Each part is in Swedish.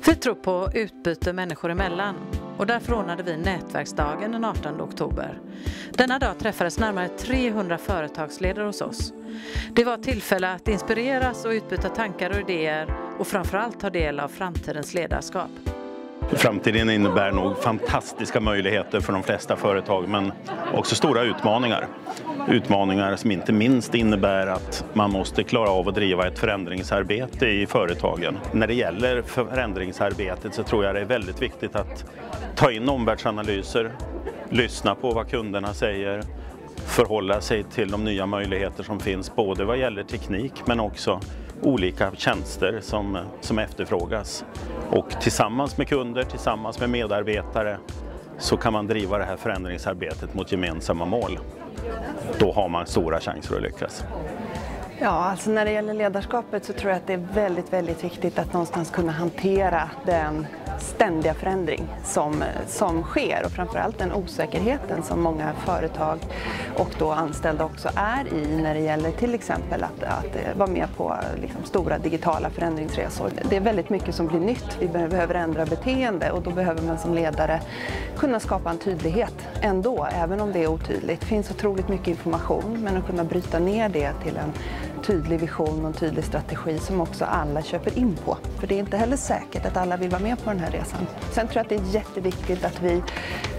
Vi tror på utbyte människor emellan och därför ordnade vi nätverksdagen den 18 oktober. Denna dag träffades närmare 300 företagsledare hos oss. Det var ett tillfälle att inspireras och utbyta tankar och idéer och framförallt ta del av framtidens ledarskap. Framtiden innebär nog fantastiska möjligheter för de flesta företag, men också stora utmaningar. Utmaningar som inte minst innebär att man måste klara av att driva ett förändringsarbete i företagen. När det gäller förändringsarbetet så tror jag det är väldigt viktigt att ta in omvärldsanalyser, lyssna på vad kunderna säger, förhålla sig till de nya möjligheter som finns både vad gäller teknik men också olika tjänster som efterfrågas. Och tillsammans med kunder, tillsammans med medarbetare så kan man driva det här förändringsarbetet mot gemensamma mål. Då har man stora chanser att lyckas. Ja, alltså när det gäller ledarskapet så tror jag att det är väldigt, väldigt viktigt att någonstans kunna hantera den ständiga förändring som sker och framförallt den osäkerheten som många företag och då anställda också är i när det gäller till exempel att vara med på liksom stora digitala förändringsresor. Det är väldigt mycket som blir nytt. Vi behöver ändra beteende och då behöver man som ledare kunna skapa en tydlighet ändå, även om det är otydligt. Det finns otroligt mycket information, men att kunna bryta ner det till en tydlig vision och en tydlig strategi som också alla köper in på. För det är inte heller säkert att alla vill vara med på den här resan. Sen tror jag att det är jätteviktigt att vi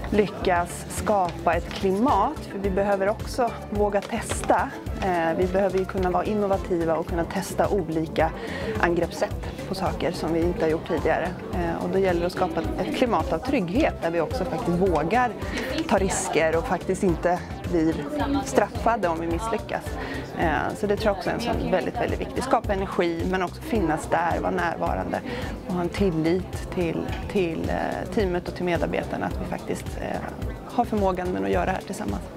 lyckas skapa ett klimat, för vi behöver också våga testa. Vi behöver ju kunna vara innovativa och kunna testa olika angreppssätt på saker som vi inte har gjort tidigare. Och då gäller det att skapa ett klimat av trygghet där vi också faktiskt vågar ta risker och faktiskt inte blir straffade om vi misslyckas. Så det tror jag också är en sån väldigt, väldigt viktig. Skapa energi men också finnas där, vara närvarande och ha en tillit till teamet och till medarbetarna att vi faktiskt har förmågan att göra det här tillsammans.